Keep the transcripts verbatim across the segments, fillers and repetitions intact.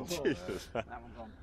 Jesus. That one's on.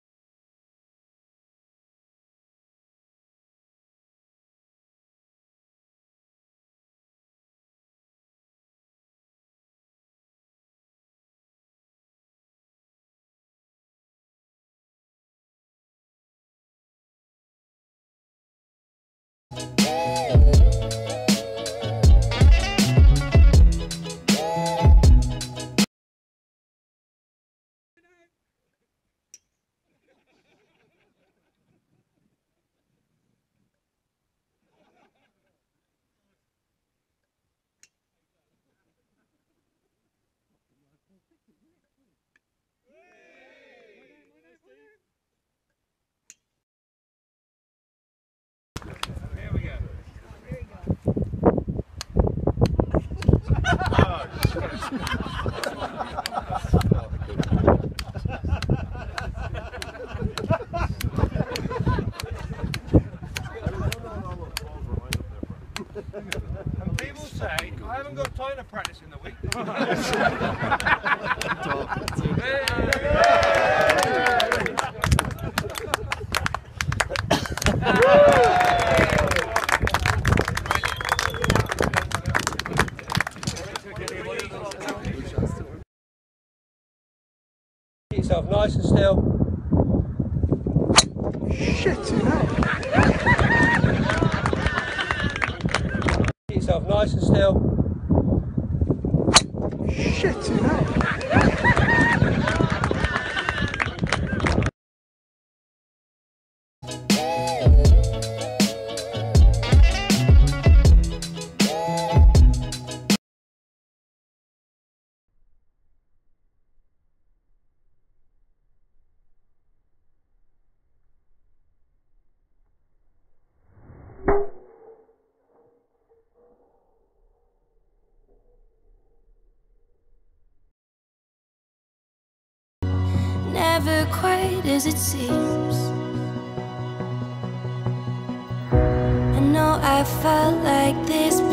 Here we go. Here we go. And people say, I haven't got time to practice in the week. Get yourself nice and still. Shit, Get yourself nice and still. Shit, Never quite as it seems. I know I felt like this